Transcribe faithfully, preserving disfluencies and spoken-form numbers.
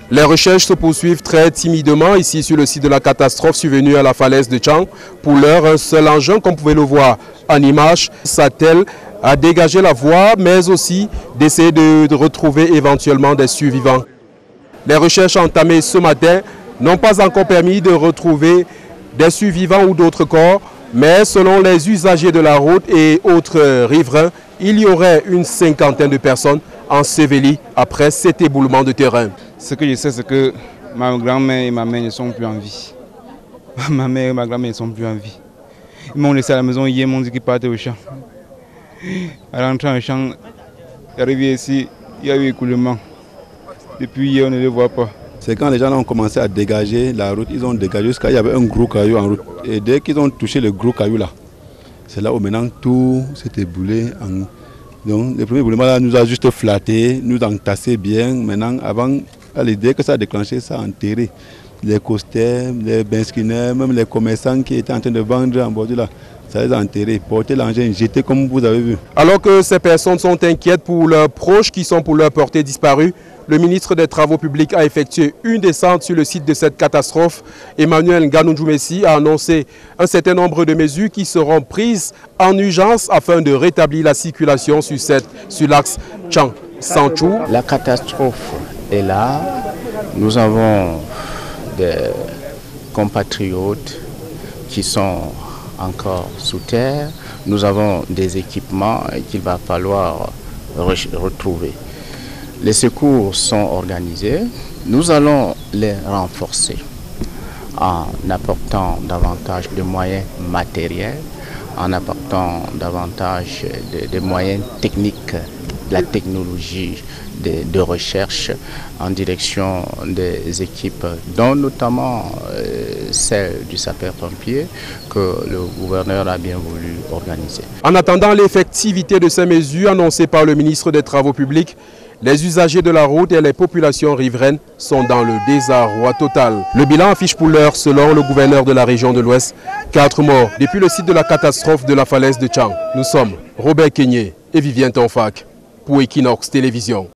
Les recherches se poursuivent très timidement ici sur le site de la catastrophe survenue à la falaise de Tchang. Pour l'heure, un seul engin, comme vous pouvez le voir en image, s'attelle à dégager la voie, mais aussi d'essayer de, de retrouver éventuellement des survivants. Les recherches entamées ce matin n'ont pas encore permis de retrouver des survivants ou d'autres corps, mais selon les usagers de la route et autres riverains, il y aurait une cinquantaine de personnes ensevelies après cet éboulement de terrain. Ce que je sais, c'est que ma grand-mère et ma mère ne sont plus en vie. Ma mère et ma grand-mère ne sont plus en vie. Ils m'ont laissé à la maison hier, ils m'ont dit qu'ils partaient au champ. À rentrer au champ, arrivé ici, il y a eu écoulement. Depuis hier, on ne les voit pas. C'est quand les gens ont commencé à dégager la route, ils ont dégagé jusqu'à il y avait un gros caillou en route. Et dès qu'ils ont touché le gros caillou là, c'est là où maintenant tout s'est éboulé. En... Donc le premier éboulement là nous a juste flatté, nous a entassé bien. Maintenant, avant, dès que ça a déclenché, ça a enterré les costières, les benskinaires, même les commerçants qui étaient en train de vendre en bordure là. Ça les a enterrés, porté l'engin, jeté comme vous avez vu. Alors que ces personnes sont inquiètes pour leurs proches qui sont pour leur portée disparue, le ministre des Travaux publics a effectué une descente sur le site de cette catastrophe. Emmanuel Nganou-Djoumessi a annoncé un certain nombre de mesures qui seront prises en urgence afin de rétablir la circulation sur, cette, sur l'axe Tchang-Sanchou. La catastrophe est là. Nous avons des compatriotes qui sont encore sous terre. Nous avons des équipements qu'il va falloir re- retrouver. Les secours sont organisés. Nous allons les renforcer en apportant davantage de moyens matériels, en apportant davantage de, de moyens techniques, de la technologie de, de recherche en direction des équipes, dont notamment euh, celle du sapeur-pompier que le gouverneur a bien voulu organiser. En attendant l'effectivité de ces mesures annoncées par le ministre des Travaux publics, les usagers de la route et les populations riveraines sont dans le désarroi total. Le bilan affiche pour l'heure, selon le gouverneur de la région de l'Ouest, quatre morts depuis le site de la catastrophe de la falaise de Tchang. Nous sommes Robert Kenyé et Vivien Tonfac pour Equinox Télévision.